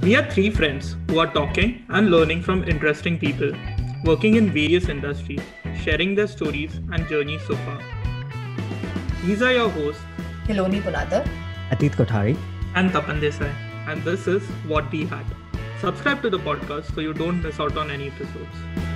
We are three friends who are talking and learning from interesting people, working in various industries, sharing their stories and journeys so far. These are your hosts, Hiloni Punadar, Atit Kothari, and Tapan Desai, and this is What We Had. Subscribe to the podcast so you don't miss out on any episodes.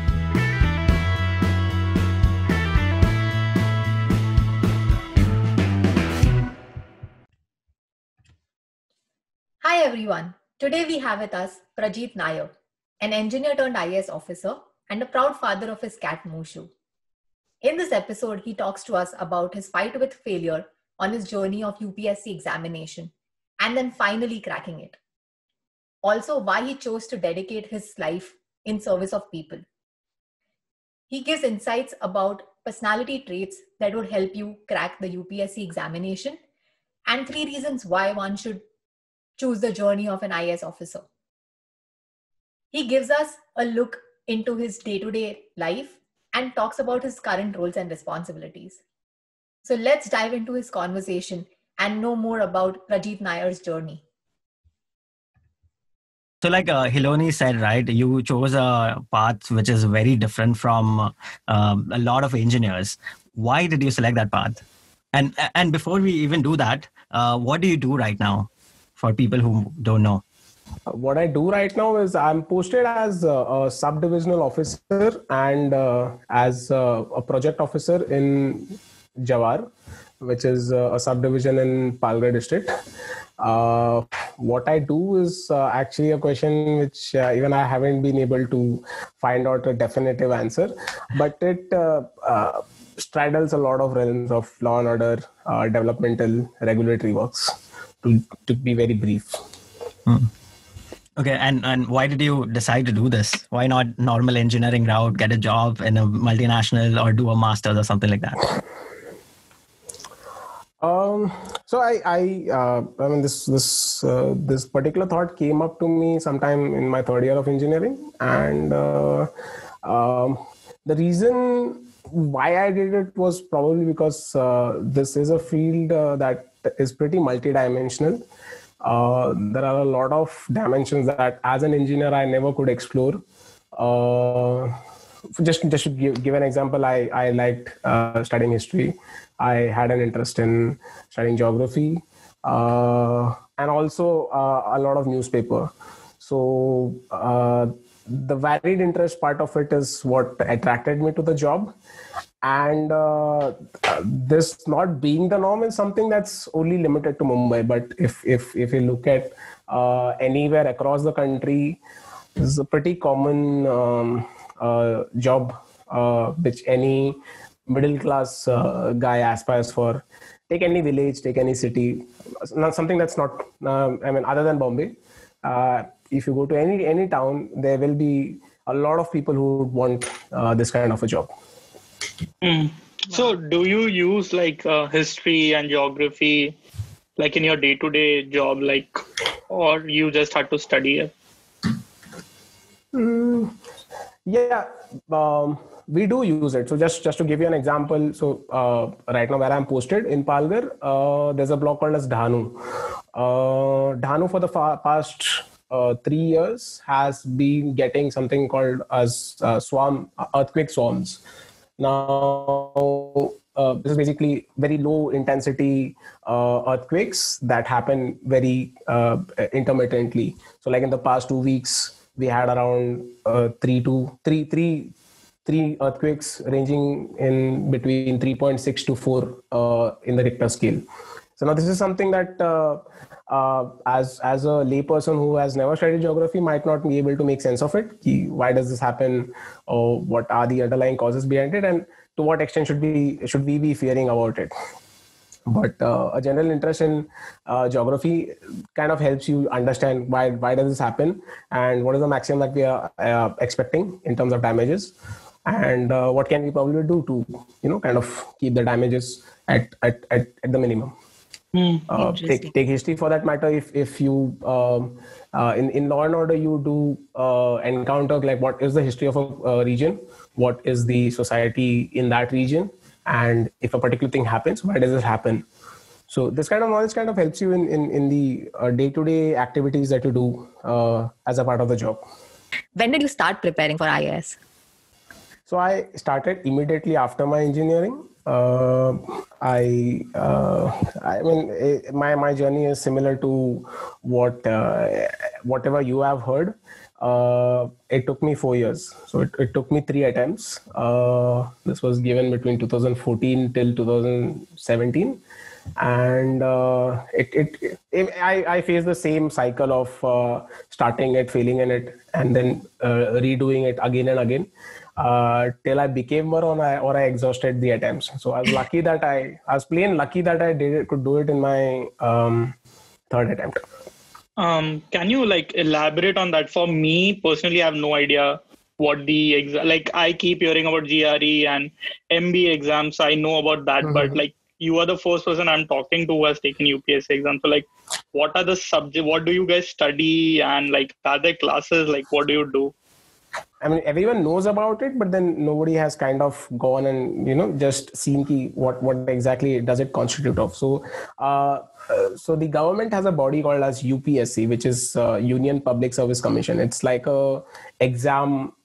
Hi everyone. Today we have with us Prajit Nair, an engineer turned IAS officer and a proud father of his cat Mushu. In this episode, he talks to us about his fight with failure on his journey of UPSC examination and then finally cracking it. Also, why he chose to dedicate his life in service of people. He gives insights about personality traits that would help you crack the UPSC examination and 3 reasons why one should choose the journey of an IAS officer. He gives us a look into his day-to-day life and talks about his current roles and responsibilities. So let's dive into his conversation and know more about Prajit Nair's journey. So like Hiloni said, right, you chose a path which is very different from a lot of engineers. Why did you select that path? And before we even do that, what do you do right now for people who don't know? What I do right now is I'm posted as a sub-divisional officer and as a project officer in Jawar, which is a subdivision in Palghar district. What I do is actually a question which even I haven't been able to find out a definitive answer, but it straddles a lot of realms of law and order, developmental, regulatory works, to be very brief. Okay, and why did you decide to do this? Why not normal engineering route, get a job in a multinational or do a master's or something like that? So I mean this particular thought came up to me sometime in my third year of engineering, and the reason why I did it was probably because this is a field that is pretty multidimensional. There are a lot of dimensions that as an engineer I never could explore. Just to give an example, I liked studying history. I had an interest in studying geography and also a lot of newspaper. So the varied interest part of it is what attracted me to the job. And this not being the norm is something that's only limited to Mumbai. But if you look at anywhere across the country, this is a pretty common job which any middle class guy aspires for. Take any village, take any city, not something that's not other than Bombay. If you go to any town, there will be a lot of people who would want this kind of a job. So do you use like history and geography like in your day-to-day job, like, or you just had to study it? Yeah, we do use it. So just to give you an example, so right now where I'm posted in Palghar, there's a block called as Dhanu. Dhanu for the past 3 years has been getting something called as earthquake swarms. Now, this is basically very low intensity earthquakes that happen very intermittently. So like in the past 2 weeks, we had around three earthquakes ranging in between 3.6 to 4 in the Richter scale. So now this is something that as a layperson who has never studied geography might not be able to make sense of it. Why does this happen? Or what are the underlying causes behind it? And to what extent should we be fearing about it? But a general interest in geography kind of helps you understand why does this happen and what is the maximum that we are expecting in terms of damages, and what can we probably do to kind of keep the damages at the minimum. Take history for that matter. If you in Law and Order you do encounter like what is the history of a region, what is the society in that region, and if a particular thing happens, why does it happen? So this kind of knowledge kind of helps you in the day-to-day activities that you do as a part of the job. When did you start preparing for IAS? So I started immediately after my engineering. My journey is similar to whatever you have heard. It took me 4 years. So it took me 3 attempts. This was given between 2014 till 2017. And I faced the same cycle of starting it, failing in it, and then redoing it again and again till I became one or I exhausted the attempts. So I was lucky that I could do it in my third attempt. Can you elaborate on that? For me personally, I have no idea what the I keep hearing about GRE and MBA exams. I know about that, but you are the first person I'm talking to who has taken UPSC exam. So what are the subjects? What do you guys study? And are there classes? What do you do? I mean, everyone knows about it, but then nobody has kind of gone and, just seen what exactly does it constitute of. So, so the government has a body called as UPSC, which is Union Public Service Commission. It's like a exam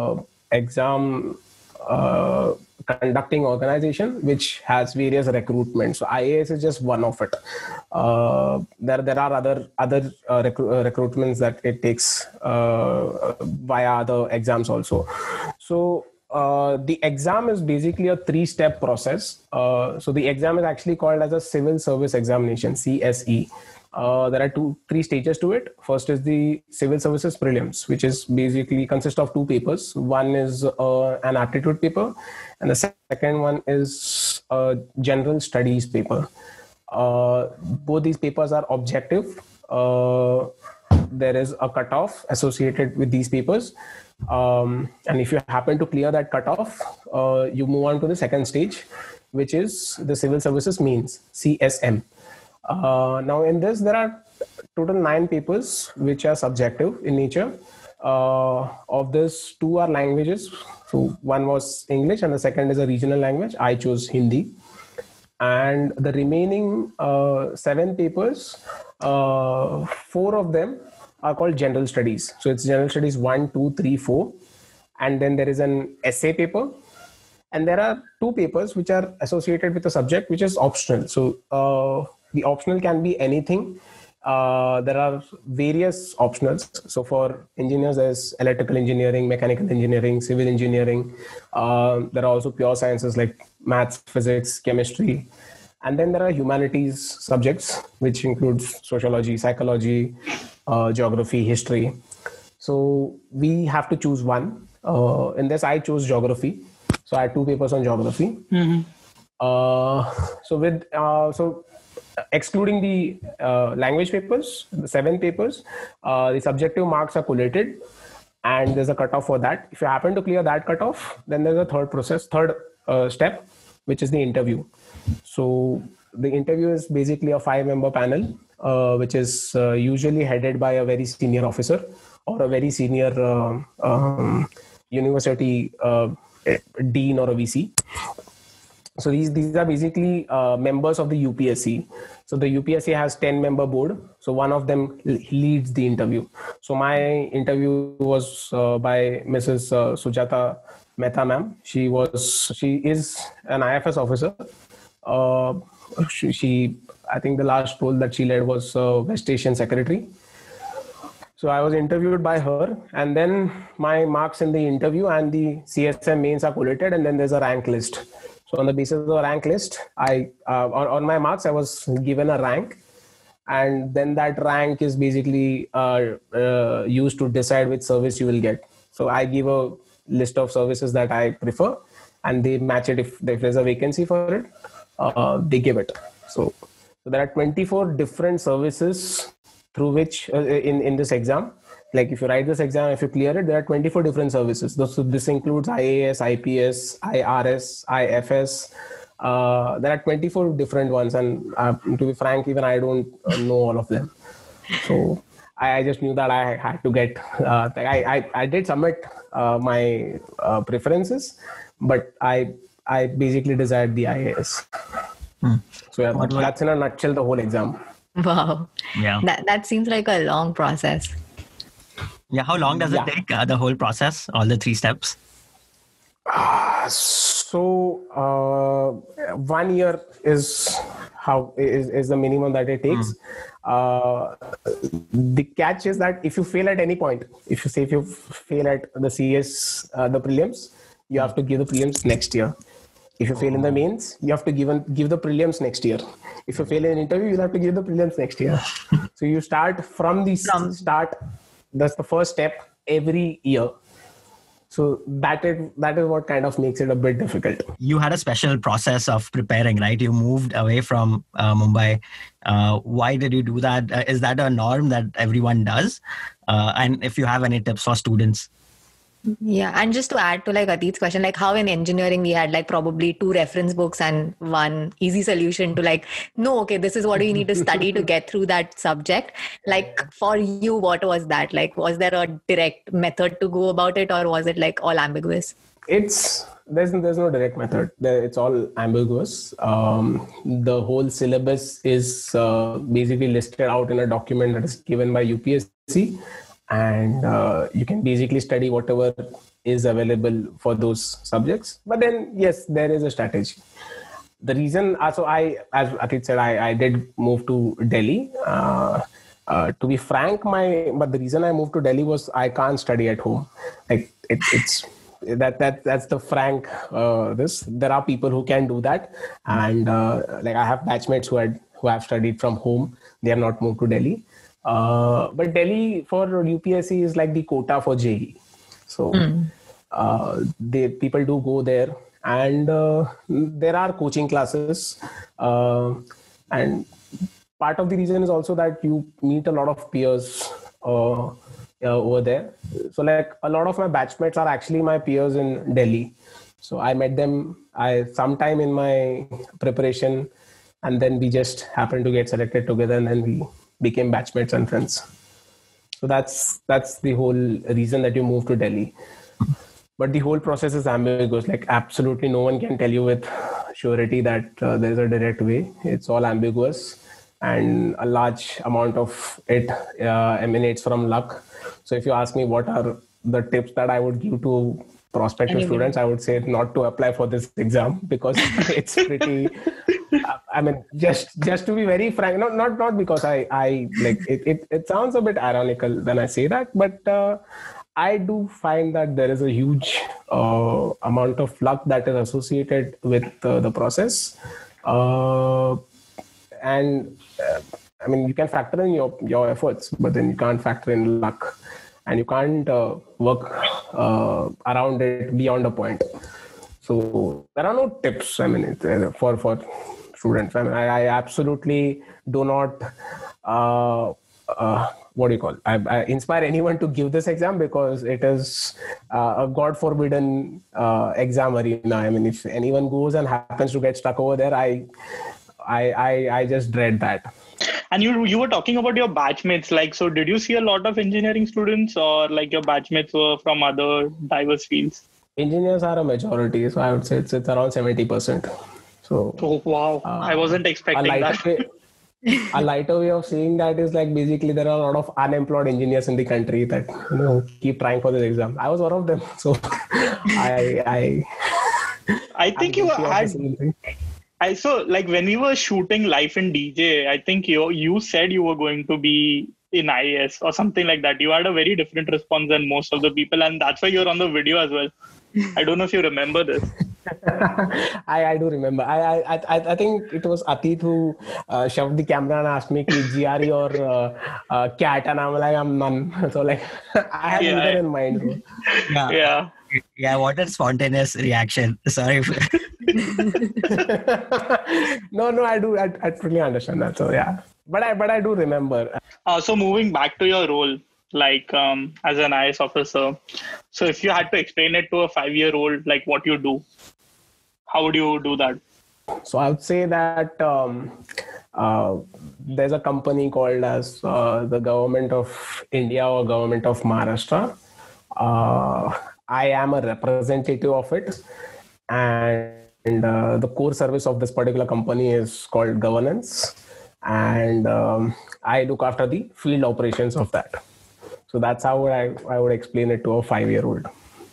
conducting organization which has various recruitments. So IAS is just one of it. There are other recruitments that it takes via other exams also. So the exam is basically a 3-step process. So the exam is actually called as a Civil Service Examination, CSE. There are 3 stages to it. First is the Civil Services Prelims, which is basically consists of 2 papers. One is an aptitude paper, and the second one is a general studies paper. Both these papers are objective. There is a cutoff associated with these papers. And if you happen to clear that cutoff, you move on to the second stage, which is the Civil Services Means, CSM. Now in this, there are total 9 papers which are subjective in nature. Of this, 2 are languages. So one was English and the second is a regional language. I chose Hindi. And the remaining 7 papers, 4 of them are called general studies. So it's general studies 1, 2, 3, 4. And then there is an essay paper. And there are 2 papers which are associated with a subject which is optional. So the optional can be anything. There are various optionals. So for engineers, there's electrical engineering, mechanical engineering, civil engineering. There are also pure sciences like maths, physics, chemistry. And then there are humanities subjects, which includes sociology, psychology, geography, history. So we have to choose one. In this, I chose geography. So I had 2 papers on geography. So excluding the language papers, the 7 papers, the subjective marks are collated and there's a cutoff for that. If you happen to clear that cutoff, then there's a third step, which is the interview. So the interview is basically a 5-member panel, which is usually headed by a very senior officer or a very senior university dean or a VC. So these are basically members of the UPSC. So the UPSC has 10-member board. So one of them leads the interview. So my interview was by Mrs. Sujata Mehta ma'am. She is an IFS officer. I think the last role that she led was West Asian Secretary. So I was interviewed by her, and then my marks in the interview and the CSM mains are collated, and then there's a rank list. So on the basis of the rank list, on my marks, I was given a rank, and then that rank is basically used to decide which service you will get. So I give a list of services that I prefer, and they match it. If there's a vacancy for it, they give it. So there are 24 different services through which in this exam, like if you write this exam, if you clear it, there are 24 different services. So this includes IAS, IPS, IRS, IFS. There are 24 different ones, and to be frank, even I don't know all of them. So I just knew that I had to get. I did submit my preferences, but I basically desired the IAS. So yeah, that's in a nutshell the whole exam. Wow. Yeah. That seems like a long process. Yeah. How long does it take, the whole process, all the 3 steps? So 1 year is the minimum that it takes. The catch is that if you fail at any point, if you fail at the CS, the prelims, you have to give the prelims next year. If you fail in the mains, you have to give the prelims next year. If you fail in an interview, you'll have to give the prelims next year. So you start from the start. That's the first step every year. So that is what kind of makes it a bit difficult. You had a special process of preparing, right? You moved away from Mumbai. Why did you do that? Is that a norm that everyone does? And if you have any tips for students? Yeah, and just to add to like Adit's question, like how in engineering we had like probably 2 reference books and one easy solution to like, no, okay, this is what you need to study to get through that subject. Like for you, what was that? Like, was there a direct method to go about it, or was it like all ambiguous? There's no direct method. It's all ambiguous. The whole syllabus is basically listed out in a document that is given by UPSC. And you can basically study whatever is available for those subjects. But then, yes, there is a strategy. The reason, so as Atit said, I did move to Delhi. To be frank, but the reason I moved to Delhi was I can't study at home. Like that's the frank. There are people who can do that, and like I have batchmates who have studied from home. They have not moved to Delhi. But Delhi for UPSC is like the quota for JEE. So people do go there, and there are coaching classes. And part of the reason is also that you meet a lot of peers over there. So like a lot of my batchmates are actually my peers in Delhi. So I met them sometime in my preparation, and then we just happened to get selected together, and then we became batchmates and friends. So that's the whole reason that you move to Delhi. But the whole process is ambiguous. Like absolutely no one can tell you with surety that there's a direct way. It's all ambiguous, and a large amount of it emanates from luck. So if you ask me what are the tips that I would give to prospective students, I would say not to apply for this exam, because it's pretty I mean, just to be very frank, not because I like it. It sounds a bit ironical when I say that, but I do find that there is a huge amount of luck that is associated with the process, and I mean, you can factor in your efforts, but then you can't factor in luck, and you can't work around it beyond a point. So there are no tips. I mean, for students. I mean, I absolutely do not, what do you call? I inspire anyone to give this exam, because it is a God forbidden exam arena. I mean, if anyone goes and happens to get stuck over there, I just dread that. And you were talking about your batchmates. Like, so did you see a lot of engineering students, or like your batchmates were from other diverse fields? Engineers are a majority, so I would say it's around 70%. So, oh wow, I wasn't expecting that. A lighter way of saying that is like basically there are a lot of unemployed engineers in the country that keep trying for this exam. I was one of them, so I think you had. I saw, like, when we were shooting Life in DJ, I think you said you were going to be in IAS or something like that. You had a very different response than most of the people, and that's why you're on the video as well. I don't know if you remember this. I do remember. I think it was Atit who shoved the camera and asked me, GRE or CAT, and I'm like, I'm none. So like, I had neither in mind. So. Yeah. What a spontaneous reaction. Sorry. No, I do. I totally understand that. So yeah, but I do remember. So moving back to your role, like as an IAS officer, so if you had to explain it to a 5-year-old, like what you do, how would you do that? So I would say that there's a company called as the Government of India or Government of Maharashtra. I am a representative of it, and the core service of this particular company is called governance, and I look after the field operations of that. So that's how I would explain it to a 5-year-old.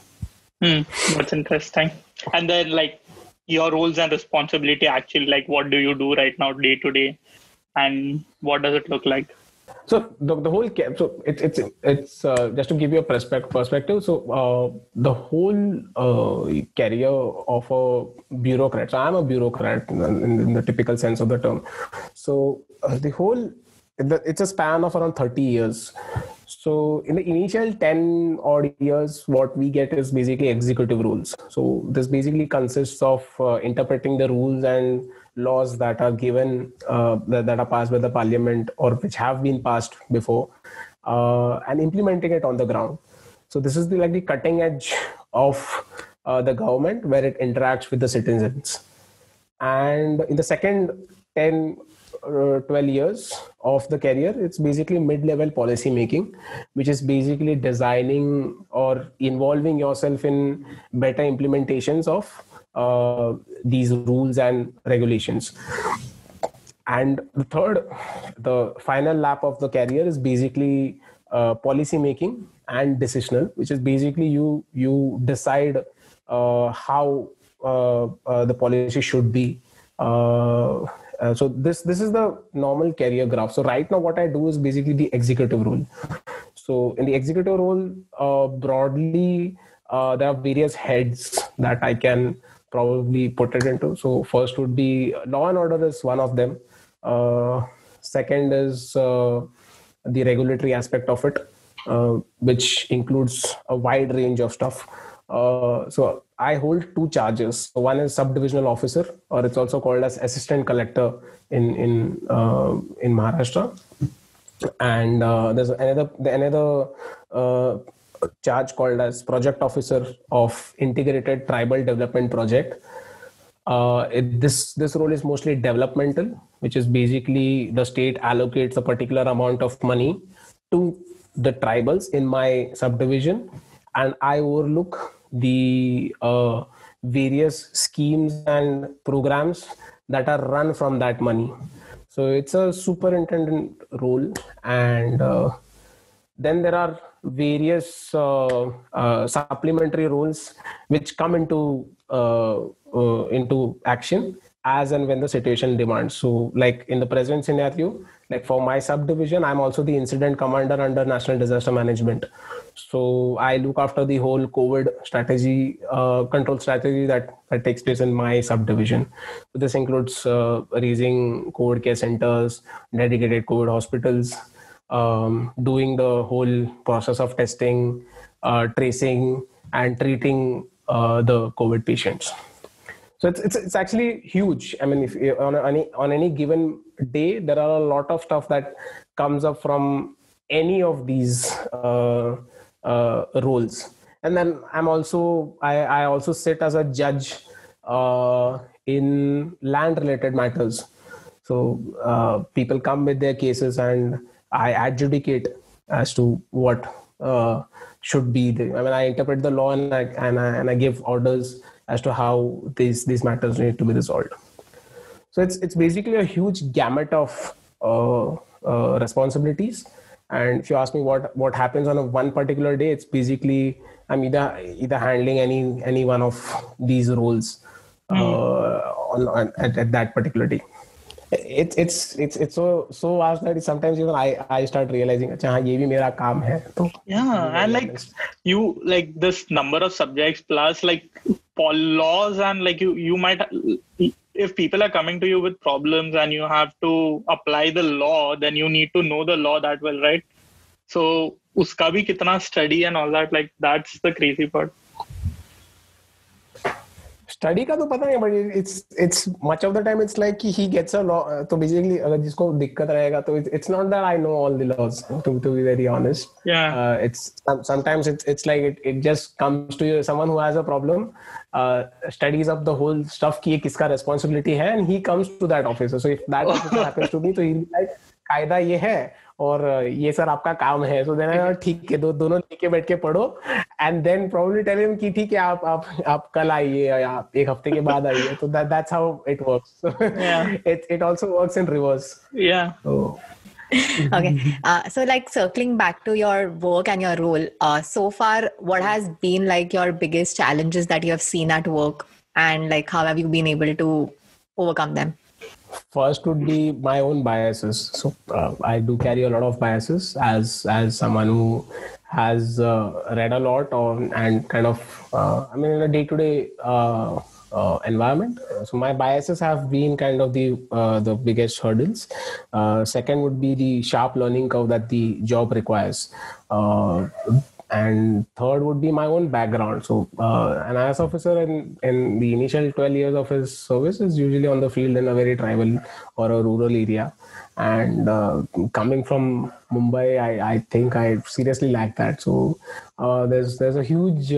That's interesting. And then like your roles and responsibility actually, like what do you do right now day to day, and what does it look like? So the whole it's just to give you a perspective. So the whole career of a bureaucrat. So I'm a bureaucrat in the typical sense of the term. So it's a span of around 30 years. So in the initial 10 odd years, what we get is basically executive rules. So this basically consists of interpreting the rules and laws that are given, that are passed by the parliament or which have been passed before, and implementing it on the ground. So this is the cutting edge of the government where it interacts with the citizens. And in the second 10 12 years of the career, it's basically mid-level policy making, which is basically designing or involving yourself in better implementations of these rules and regulations. And the final lap of the career is basically policy making and decisional, which is basically you decide how the policy should be. So this is the normal career graph. So right now what I do is basically the executive role. So in the executive role, broadly, there are various heads that I can probably put it into. So first would be law and order is one of them. Second is the regulatory aspect of it, which includes a wide range of stuff. So I hold two charges. One is subdivisional officer, or it's also called as assistant collector in Maharashtra. And there's another charge called as project officer of integrated tribal development project. This role is mostly developmental, which is basically the state allocates a particular amount of money to the tribals in my subdivision, and I overlook the various schemes and programs that are run from that money. So it's a superintendent role. And then there are various supplementary roles which come into action as and when the situation demands. So like in the present scenario, like for my subdivision, I'm also the incident commander under National Disaster Management. So I look after the whole COVID strategy, control strategy that takes place in my subdivision. So this includes raising COVID care centers, dedicated COVID hospitals, doing the whole process of testing, tracing, and treating the COVID patients. So it's actually huge. I mean, if on any given day, there are a lot of stuff that comes up from any of these roles. And then I also sit as a judge in land related matters. So people come with their cases and I adjudicate as to what should be. I interpret the law and I give orders as to how these matters need to be resolved. So it's basically a huge gamut of responsibilities. And if you ask me what happens on one particular day, it's basically I'm either handling any one of these roles at that particular day. It's so vast that sometimes even I start realizing, अच्छा ये भी मेरा काम है. Yeah, and like you like this number of subjects plus like laws, and like you might, if people are coming to you with problems and you have to apply the law, then you need to know the law that well, right? So uska bhi kitna study and all that, like that's the crazy part. Study का तो पता नहीं, but it's much of the time it's like he gets a law. तो basically अगर जिसको दिक्कत रहेगा तो it's not that I know all the laws, to be very honest. Yeah. It's sometimes it's like it just comes to you, someone who has a problem, studies up the whole stuff कि ये किसका responsibility है, and he comes to that officer. So if that officer happens to be, तो he'll be like कायदा ये है और ये सर आपका काम है. So then I ठीक है, दोनों लेके बैठ के पढ़ो and then probably tell him कि ठीक है आप कल आइए या आप एक हफ्ते के बाद आइए. So that's how it works. So it also works in reverse. Yeah. Okay. So like circling back to your work and your role, so far, what has been like your biggest challenges that you have seen at work, and like how have you been able to overcome them? First would be my own biases. So I do carry a lot of biases as someone who has read a lot and kind of in a day-to-day environment. So my biases have been kind of the biggest hurdles. Second would be the sharp learning curve that the job requires. And third would be my own background. So an IAS officer in the initial 12 years of his service is usually on the field in a very tribal or a rural area. And coming from Mumbai, I think I seriously lack that. So there's a huge...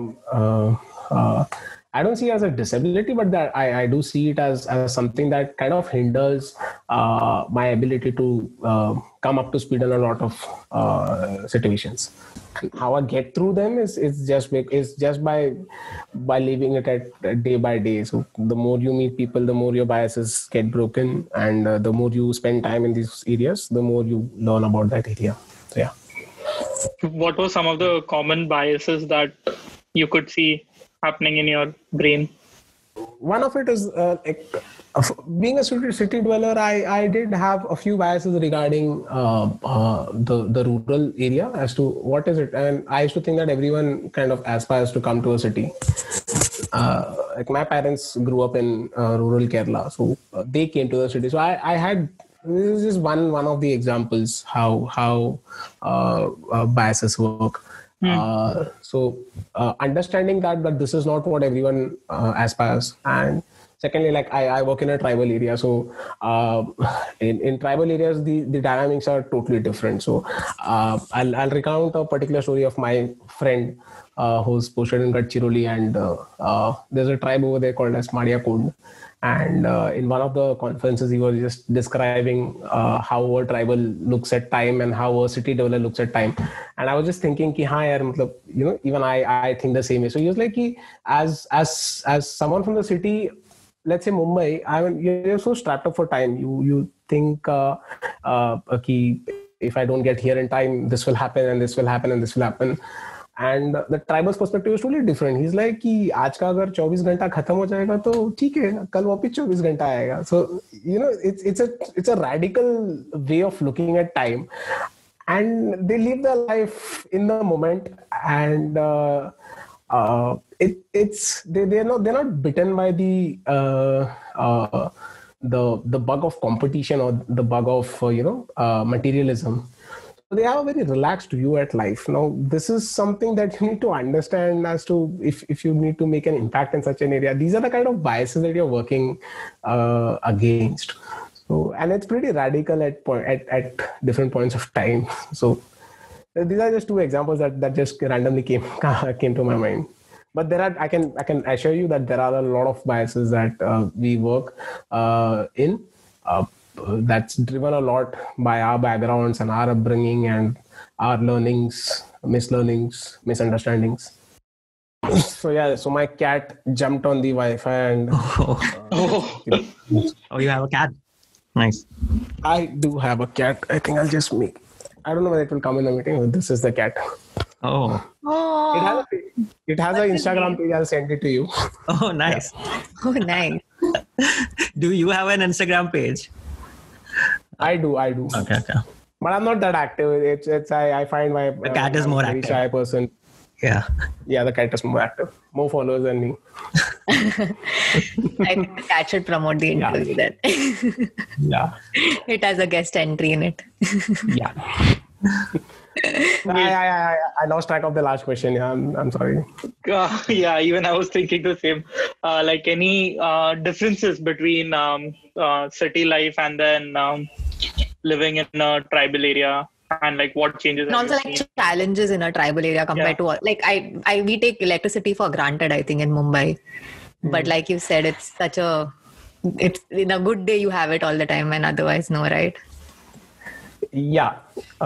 I don't see it as a disability, but that I do see it as something that kind of hinders my ability to come up to speed in a lot of situations. How I get through them is just by leaving it at day by day. So the more you meet people, the more your biases get broken, and the more you spend time in these areas, the more you learn about that area. So yeah. What were some of the common biases that you could see happening in your brain? One of it is being a city dweller. I did have a few biases regarding the rural area as to what is it, and I used to think that everyone kind of aspires to come to a city. Like my parents grew up in rural Kerala, so they came to the city. So I had, this is one of the examples how biases work. So understanding that this is not what everyone aspires, and secondly, like I work in a tribal area, so in tribal areas the dynamics are totally different. So I'll recount a particular story of my friend who's posted in Gadchiroli, and there's a tribe over there called as Madia Kund. And in one of the conferences, he was just describing how a tribal looks at time and how a city dweller looks at time. And I was just thinking, ki, haan, yaar, even I think the same way. So he was like, ki, as someone from the city, let's say Mumbai, you're so strapped up for time. You think, ki, if I don't get here in time, this will happen and this will happen and this will happen. And the tribal's perspective is totally different. He's like कि आज का अगर 24 घंटा खत्म हो जाएगा तो ठीक है, कल वापस 24 घंटा आएगा. So it's a radical way of looking at time, and they live their life in the moment, and they're not bitten by the bug of competition or the bug of materialism. They have a very relaxed view at life. Now, this is something that you need to understand as to if you need to make an impact in such an area. These are the kind of biases that you're working against. So, and it's pretty radical at different points of time. So, these are just two examples that just randomly came to my mind. But I can assure you that there are a lot of biases that we work in. That's driven a lot by our backgrounds and our upbringing and our learnings, mislearnings, misunderstandings. So yeah, so my cat jumped on the Wi-Fi and... Oh, you have a cat? Nice. I do have a cat. I think I'll just make... I don't know whether it will come in the meeting, but this is the cat. Oh. It has an Instagram page. I'll send it to you. Oh, nice. Yeah. Oh, nice. Do you have an Instagram page? I do. Okay. But I'm not that active. I find the cat is more very active. Shy person. Yeah, the cat is more active. More followers than me. I think the cat should promote the interview then. Yeah. It has a guest entry in it. Yeah. I lost track of the last question. Yeah, I'm sorry. Yeah, even I was thinking the same. Like any differences between city life and then living in a tribal area, and like what changes? And also like challenges in a tribal area compared to like we take electricity for granted, I think, in Mumbai. But like you said, it's in a good day you have it all the time, and otherwise no, right? Yeah.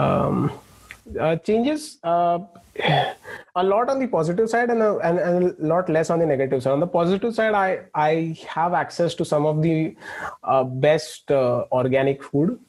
Changes a lot on the positive side and a lot less on the negative side. On the positive side, I have access to some of the best organic food.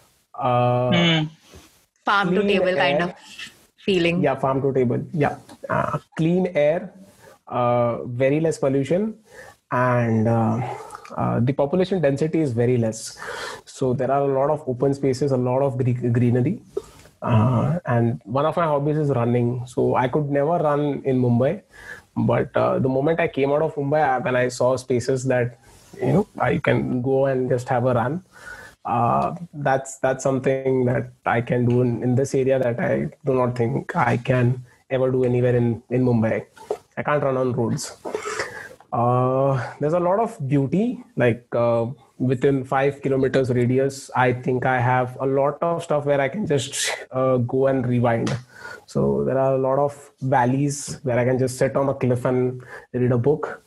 Farm to Clean table kind of air. feeling. Yeah, farm to table. Yeah. Clean air, very less pollution, and the population density is very less. So there are a lot of open spaces, a lot of greenery. And one of my hobbies is running. So I could never run in Mumbai. But the moment I came out of Mumbai, when I saw spaces that, I can go and just have a run, that's something that I can do in this area that I do not think I can ever do anywhere in Mumbai. I can't run on roads. There's a lot of beauty, like within 5 kilometers radius. I think I have a lot of stuff where I can just go and rewind. So there are a lot of valleys where I can just sit on a cliff and read a book.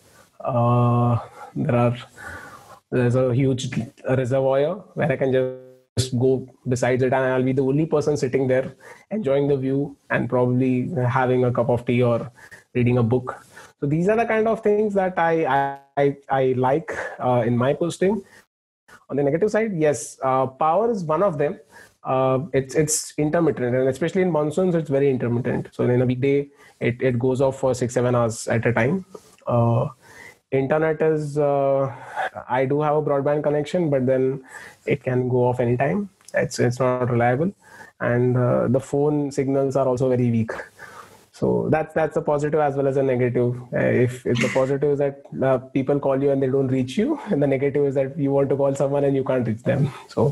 There's a huge reservoir where I can just go beside it and I'll be the only person sitting there enjoying the view and probably having a cup of tea or reading a book. So these are the kind of things that I like in my posting. On the negative side, yes, power is one of them. It's intermittent, and especially in monsoons, it's very intermittent. So in a weekday, it goes off for 6-7 hours at a time. Internet is, I do have a broadband connection, but then it can go off anytime. It's not reliable, and the phone signals are also very weak. So that's a positive as well as a negative. If the positive is that people call you and they don't reach you, and the negative is that you want to call someone and you can't reach them. So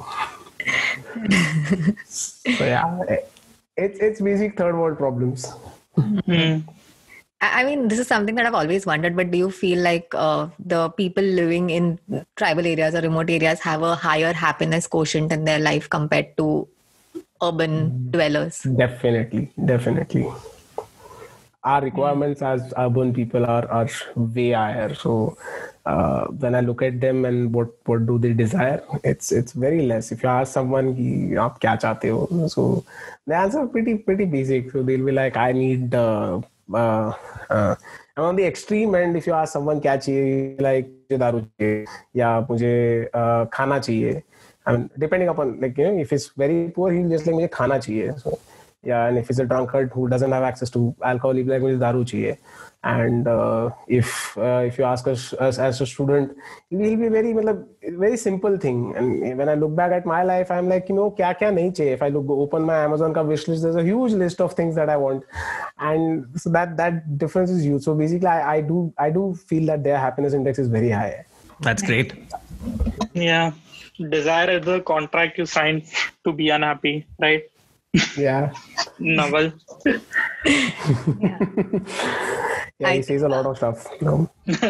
yeah, it's basic third world problems. I mean, this is something that I've always wondered, but do you feel like the people living in tribal areas or remote areas have a higher happiness quotient in their life compared to urban dwellers? Definitely. Our requirements as urban people are way higher. So when I look at them and what do they desire, it's very less. If you ask someone, "Aap kya chahte ho?" So the answer is pretty basic. So they'll be like, "I need." And on the extreme end, if you ask someone kya chahiye, like mujhe daru chahiye ya mujhe khana chahiye. I mean, depending upon, like, if he's very poor, he'll just like mujhe khana chahiye. So yeah, and if he's a drunkard who doesn't have access to alcohol, he'll be like mujhe daru chahiye. And if you ask us as a student, it will be very simple thing. And when I look back at my life, I'm like, kya nahi chahiye. If I open my Amazon ka wish list, there's a huge list of things that I want, and so that difference is huge. So basically, I do feel that their happiness index is very high. That's great. Yeah, desire is the contract you sign to be unhappy, right? Yeah. Naval. Yeah, he says a lot of stuff. No.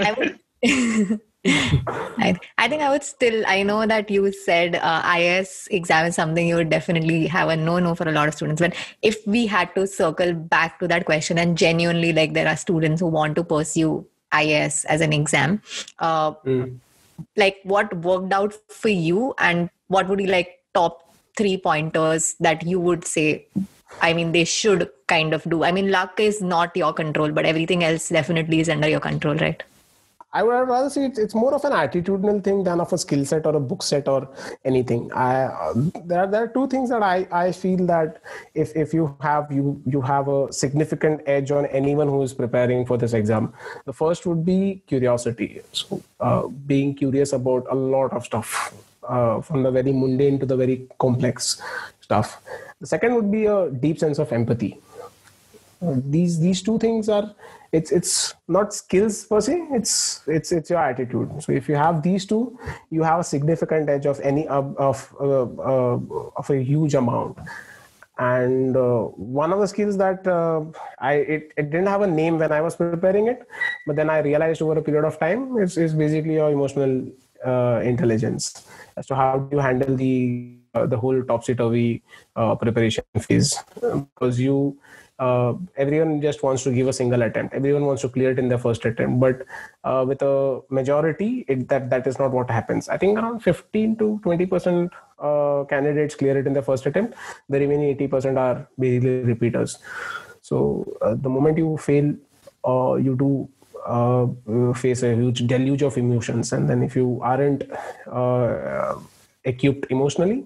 I think I would still, I know that you said IAS exam is something you would definitely have a no for a lot of students. But if we had to circle back to that question and genuinely, like, there are students who want to pursue IAS as an exam, like, what worked out for you and what would be like top 3 pointers that you would say, I mean, they should kind of do? I mean, luck is not your control, but everything else definitely is under your control, right? I would rather say it's more of an attitudinal thing than of a skill set or a book set or anything. There are two things that I feel that if you have a significant edge on anyone who is preparing for this exam. The first would be curiosity. So being curious about a lot of stuff, from the very mundane to the very complex stuff. The second would be a deep sense of empathy. These two things are, it's not skills per se, it's your attitude. So if you have these two, you have a significant edge of any of a huge amount. And one of the skills that it didn't have a name when I was preparing it, but then I realized over a period of time, is basically your emotional intelligence as to how do you handle the whole topsy-turvy preparation phase, because you everyone just wants to give a single attempt. Everyone wants to clear it in their first attempt. But with a majority, that is not what happens. I think around 15 to 20% candidates clear it in their first attempt. The remaining 80% are basically repeaters. So the moment you fail, you do face a huge deluge of emotions, and then if you aren't equipped emotionally,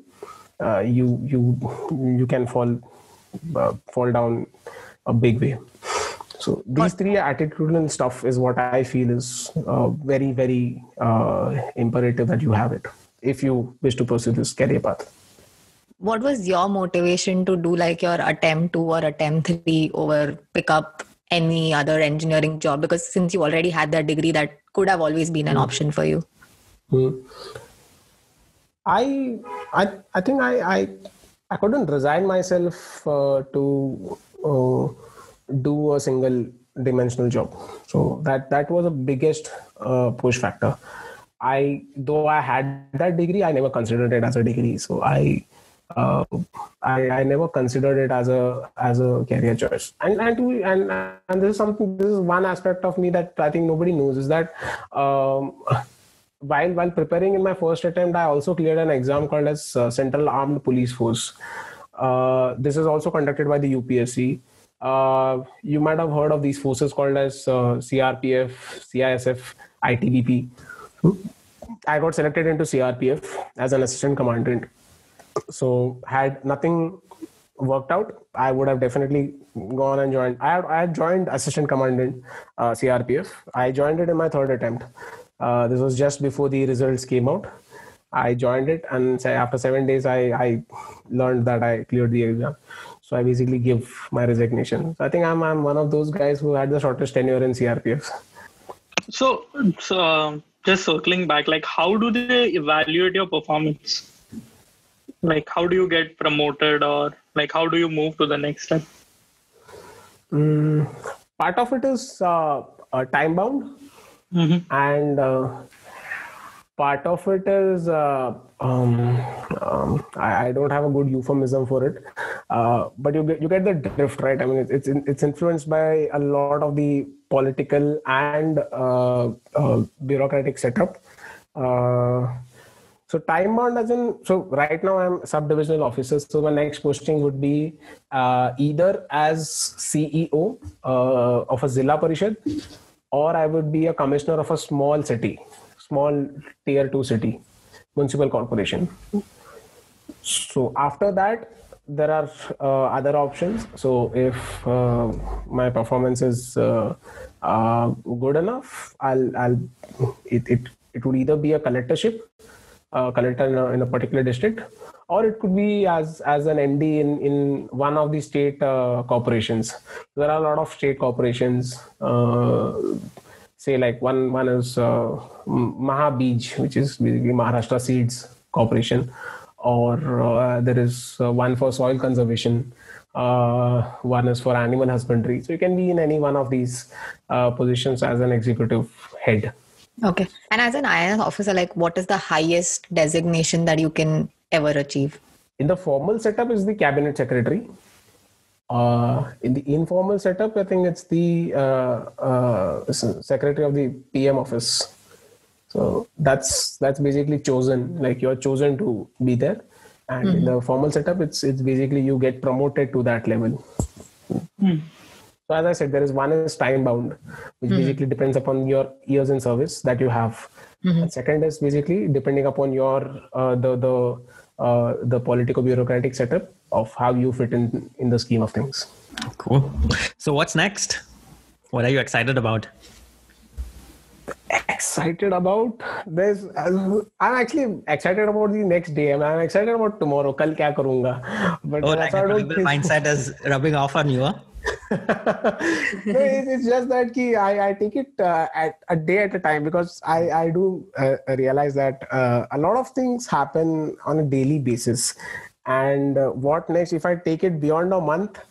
you can fall down a big way. So these three attitudinal stuff is what I feel is very, very imperative that you have it if you wish to pursue this career path. What was your motivation to do like your attempt 2 or attempt 3 over pick up any other engineering job? Because since you already had that degree, that could have always been an option for you. I think I couldn't resign myself to do a single dimensional job. So that was the biggest push factor. Though I had that degree, I never considered it as a degree. So I never considered it as a career choice. And this is one aspect of me that I think nobody knows, is that while preparing in my first attempt, I also cleared an exam called as Central Armed Police Force. This is also conducted by the UPSC. You might have heard of these forces called as CRPF, CISF, ITBP. I got selected into CRPF as an assistant commandant. So had nothing worked out, I would have definitely gone and joined. I had joined assistant commandant CRPF. I joined it in my third attempt. This was just before the results came out. I joined it, and after 7 days, I learned that I cleared the exam. So I basically give my resignation. So I think I'm one of those guys who had the shortest tenure in CRPF. So just circling back, like how do they evaluate your performance? Like how do you get promoted, or like how do you move to the next step? Part of it is time bound. Mm-hmm. And part of it is I don't have a good euphemism for it, but you get the drift, right? I mean, it's influenced by a lot of the political and bureaucratic setup. So time bound as in, so right now I'm sub-divisional officer. So my next posting would be either as CEO of a Zilla Parishad, or I would be a commissioner of a small tier 2 city, municipal corporation. So after that, there are other options. So if my performance is good enough, it would either be a collector in a particular district, or it could be as an MD in one of the state corporations. There are a lot of state corporations. Say like one is Mahabij, which is basically Maharashtra Seeds Corporation, or there is one for soil conservation. One is for animal husbandry. So you can be in any one of these positions as an executive head. Okay. And as an IAS officer, like what is the highest designation that you can ever achieve? In the formal setup is the cabinet secretary. In the informal setup, I think it's the secretary of the PM office. So that's basically chosen, like you're chosen to be there. And in the formal setup, it's basically you get promoted to that level. So as I said, one is time bound, which basically depends upon your years in service that you have. And second is basically depending upon your the political bureaucratic setup of how you fit in the scheme of things. Cool. So what's next? What are you excited about? Excited about? I'm actually excited about the next day. I'm excited about tomorrow. Kal kya karunga? But like a mindset is rubbing off on you, huh? No, it's just that I take it at a day at a time, because I do realize that a lot of things happen on a daily basis, and what next? If I take it beyond a month,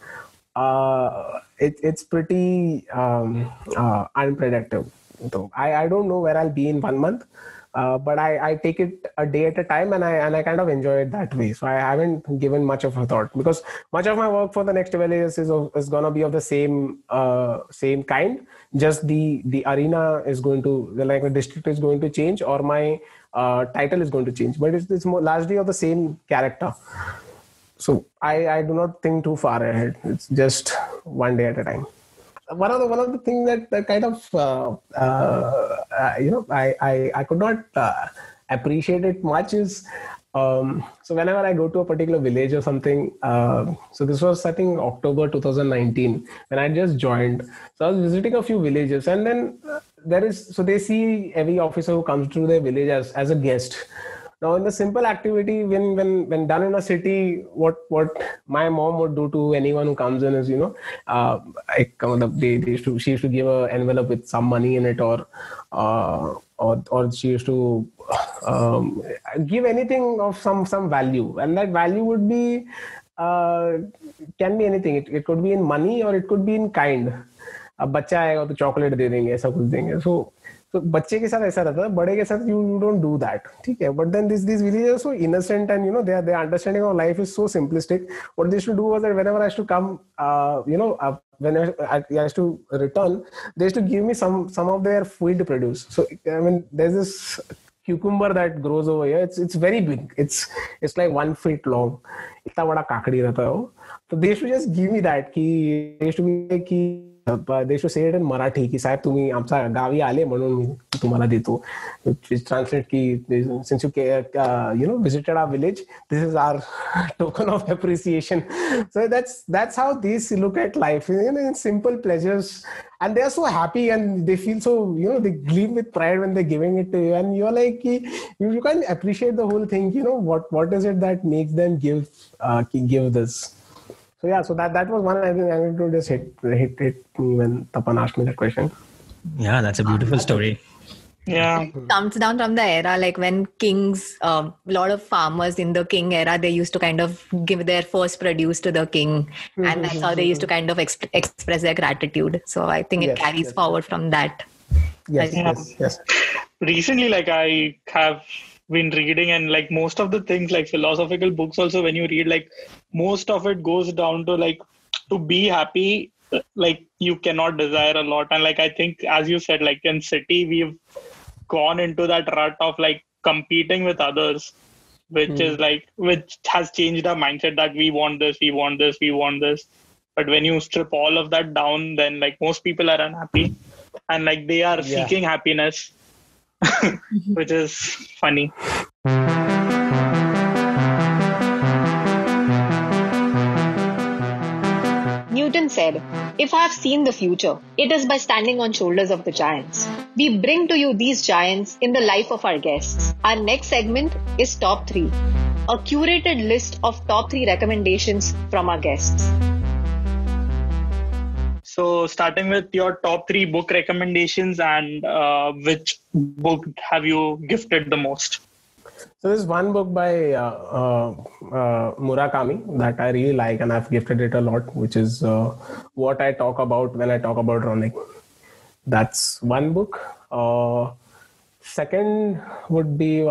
it's pretty unpredictable. So I don't know where I'll be in 1 month, but I take it a day at a time, and I kind of enjoy it that way. So I haven't given much of a thought, because much of my work for the next 12 years is gonna be of the same kind. Just the arena is going to, like, the district is going to change, or my title is going to change, but it's more largely of the same character. So I do not think too far ahead. It's just one day at a time. One of the things that kind of I could not appreciate it much is, so whenever I go to a particular village or something, so this was, I think, October 2019 when I just joined. So I was visiting a few villages, and then they see every officer who comes to their village as a guest. Now, in the simple activity, when done in a city, what my mom would do to anyone who comes in is, she used to give an envelope with some money in it, or she used to give anything of some value, and that value would be can be anything. It could be in money, or it could be in kind. अब बच्चा आएगा तो chocolate दे देंगे, ऐसा कुछ देंगे. So बच्चे के साथ ऐसा रहता है, बड़े के साथ you don't do that, ठीक है. But then these villagers are so innocent, and their understanding of life is so simplistic. What they used to do was that whenever I used to come, when I used to return, they used to give me some of their field produce. So I mean, there's this cucumber that grows over here. It's very big. It's like 1 feet long. इतना बड़ा काकड़ी रहता है वो. So they used to just give me that. They used to be like, they used to say it in Marathi की साहेब तुम्ही आमचा Gavi आले म्हणून मी तुम्हाला देतो, which translate की since you visited our village, this is our token of appreciation. So that's how these look at life, in simple pleasures, and they are so happy, and they feel so, they gleam with pride when they're giving it to you, and you're like, you can't appreciate the whole thing. What is it that makes them give this? So yeah, so that was one angle to just hit me when Tapan asked me that question. Yeah, that's a beautiful story. Yeah, it comes down from the era, like when kings, a lot of farmers in the king era, they used to kind of give their first produce to the king, and that's how they used to kind of express their gratitude. So I think it carries forward from that. Yes. Recently, like, I have been reading, and like most of the things, like philosophical books also, when you read, like most of it goes down to, like, to be happy, like you cannot desire a lot. And like I think, as you said, like in city we've gone into that rut of like competing with others, which is like, which has changed our mindset that we want this. But when you strip all of that down, then like most people are unhappy, and like they are seeking happiness. Which is funny. Newton said, "If I have seen the future, it is by standing on shoulders of the giants." We bring to you these giants in the life of our guests. Our next segment is Top 3, a curated list of top 3 recommendations from our guests. So starting with your top 3 book recommendations, and which book have you gifted the most? So there's one book by Murakami that I really like, and I've gifted it a lot, which is What I Talk About When I Talk About Running. That's one book. Second would be,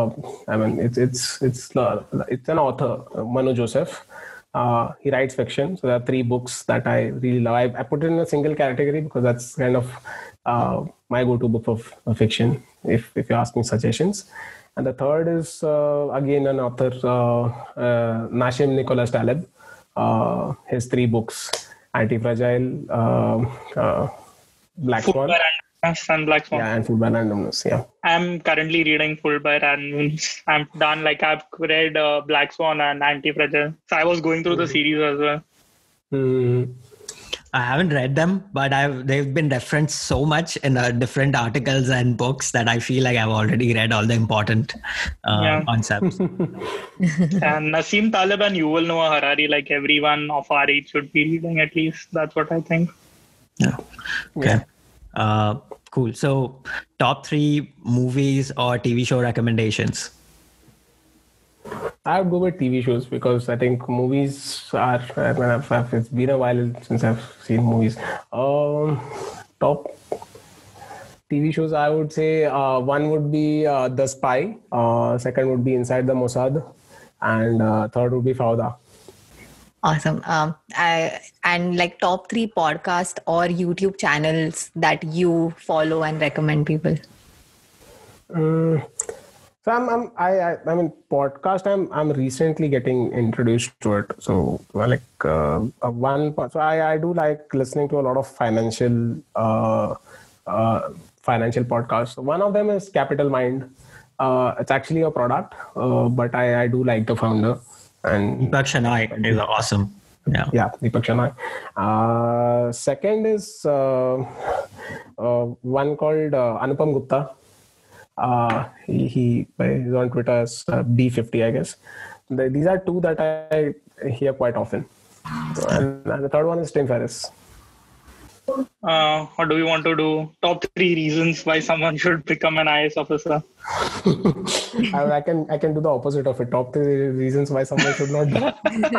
it's an author, Manu Joseph. He writes fiction. So there are 3 books that I really love. I put it in a single category because that's kind of my go-to book of fiction, if you ask me suggestions. And the third is, again, an author, Nassim Nicholas Taleb. His 3 books, Anti-Fragile, Black Swan. And Black Swan. Yeah, and Food by Randomness. Yeah. I'm currently reading Food by Randomness. I'm done. Like I've read Black Swan and Anti-Fragile. So I was going through the series as well. I haven't read them, but they've been referenced so much in different articles and books that I feel like I've already read all the important concepts. And Nassim Taleb and Yuval Noah Harari, like everyone of our age should be reading at least. That's what I think. Yeah. Okay. Cool. So, top 3 movies or TV show recommendations? I would go with TV shows because I think movies are, it's been a while since I've seen movies. Top TV shows, I would say one would be The Spy, second would be Inside the Mossad, and third would be Fauda. Awesome. And like top 3 podcast or YouTube channels that you follow and recommend people. So I mean podcast. I'm recently getting introduced to it. So like so I do like listening to a lot of financial podcasts. So one of them is Capital Mind. It's actually a product, but I do like the founder. And Deepak Shenoy is awesome. Yeah, Deepak Shenoy. Second is one called Anupam Gupta. He is on Twitter as B50, I guess. These are two that I hear quite often. And the third one is Tim Ferriss. Or do we want to do top 3 reasons why someone should become an IAS officer? I can do the opposite of it. Top 3 reasons why someone should not do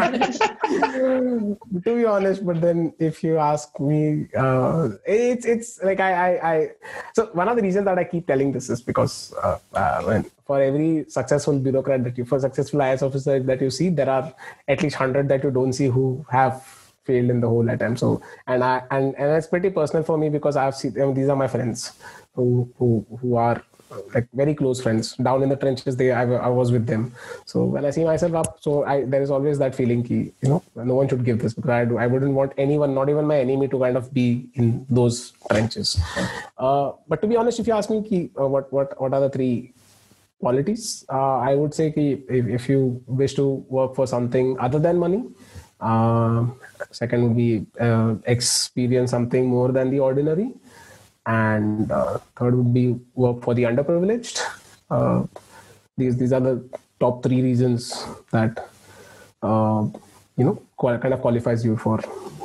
it. To be honest, but then if you ask me, it's like so one of the reasons that I keep telling this is because for every successful bureaucrat for successful IAS officer that you see, there are at least 100 that you don't see who have failed in the whole attempt. So and it's pretty personal for me because I've seen these are my friends who are like very close friends down in the trenches. I was with them. So when I see myself up, there is always that feeling no one should give this, because I wouldn't want anyone, not even my enemy, to kind of be in those trenches. But to be honest, if you ask me what are the 3 qualities, I would say if you wish to work for something other than money, second would be experience something more than the ordinary, and third would be work for the underprivileged. These are the top 3 reasons that kind of qualifies you for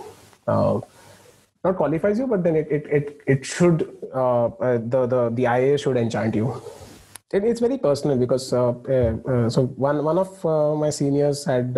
not qualifies you, but then it should the IA should enchant you. It's very personal because so one of my seniors had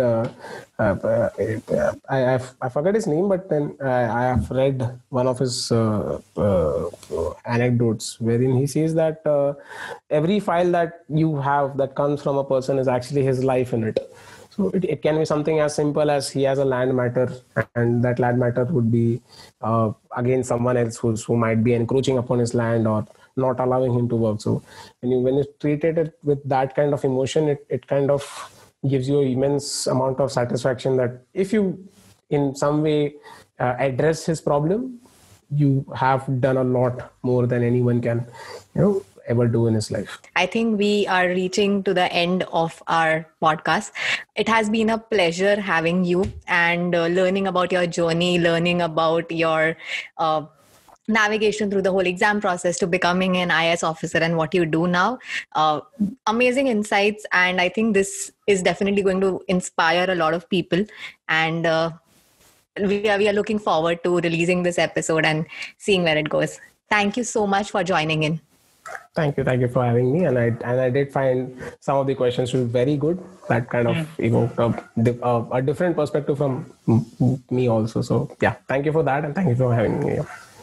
I forget his name, but then I have read one of his anecdotes wherein he says that every file that you have that comes from a person is actually his life in it. So it can be something as simple as he has a land matter, and that land matter would be against someone else who might be encroaching upon his land or not allowing him to work. So when you treat it with that kind of emotion, it kind of gives you an immense amount of satisfaction that if you in some way address his problem, you have done a lot more than anyone can ever do in his life. I think we are reaching to the end of our podcast. It has been a pleasure having you and learning about your journey, learning about your navigation through the whole exam process to becoming an IAS officer and what you do now. Amazing insights. And I think this is definitely going to inspire a lot of people. And we are looking forward to releasing this episode and seeing where it goes. Thank you so much for joining in. Thank you for having me. And I did find some of the questions to be very good. That kind of evoked a different perspective from me also. So yeah, thank you for that. And thank you for having me.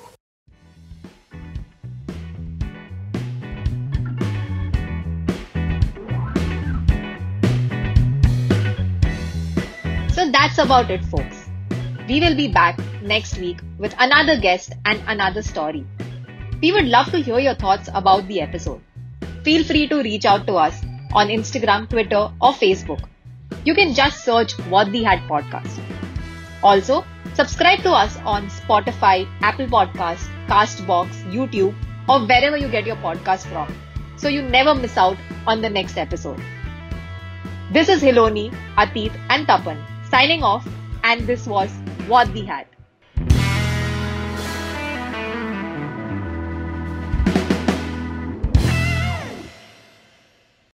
So that's about it, folks. We will be back next week with another guest and another story. We would love to hear your thoughts about the episode. Feel free to reach out to us on Instagram, Twitter, or Facebook. You can just search What the Hat Podcast. Also, subscribe to us on Spotify, Apple Podcasts, Castbox, YouTube, or wherever you get your podcast from, so you never miss out on the next episode. This is Hiloni, Atit, and Tapan signing off, and this was What the Hat.